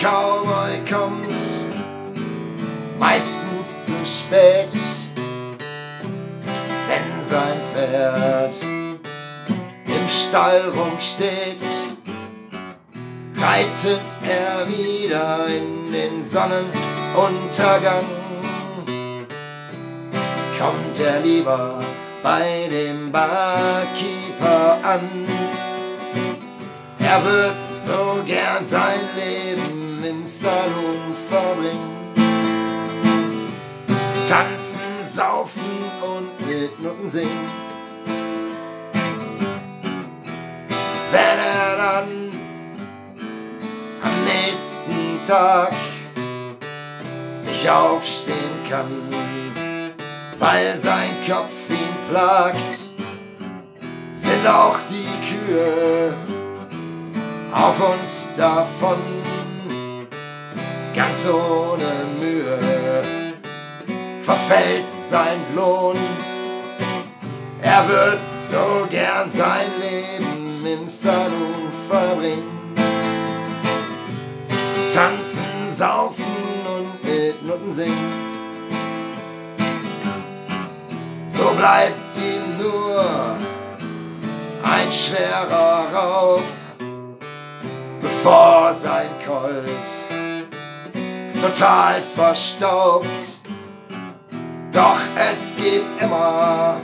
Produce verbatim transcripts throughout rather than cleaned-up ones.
Cowboy kommt meistens zu spät, wenn sein Pferd im Stall rumsteht, reitet er wieder in den Sonnenuntergang. Kommt er lieber bei dem Barkeeper an. Er wird so gern sein Leben im Salon verbringen. Tanzen, saufen und mit Nutten singen. Wenn er dann am nächsten Tag nicht aufstehen kann, weil sein Kopf ihn plagt, sind auch die Kühe auf und davon, ganz ohne Mühe verfällt sein Lohn. Er wird so gern sein Leben im Salon verbringen. Tanzen, saufen und mit Nutten singen. So bleibt ihm nur ein schwerer Raub, bevor sein Colt total verstaubt. Doch es gibt immer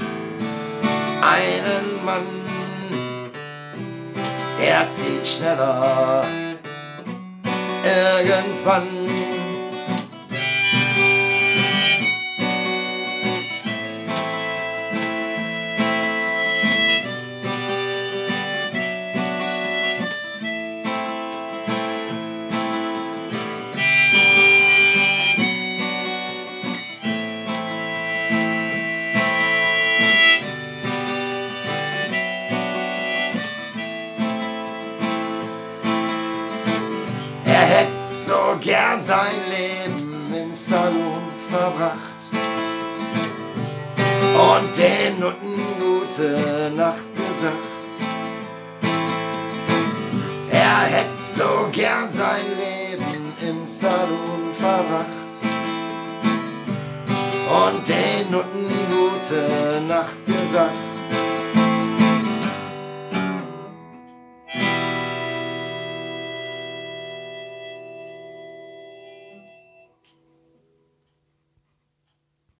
einen Mann, der zieht schneller irgendwann. Er hätte so gern sein Leben im Salon verbracht und den Nutten gute Nacht gesagt. Er hätte so gern sein Leben im Salon verbracht und den Nutten gute Nacht gesagt.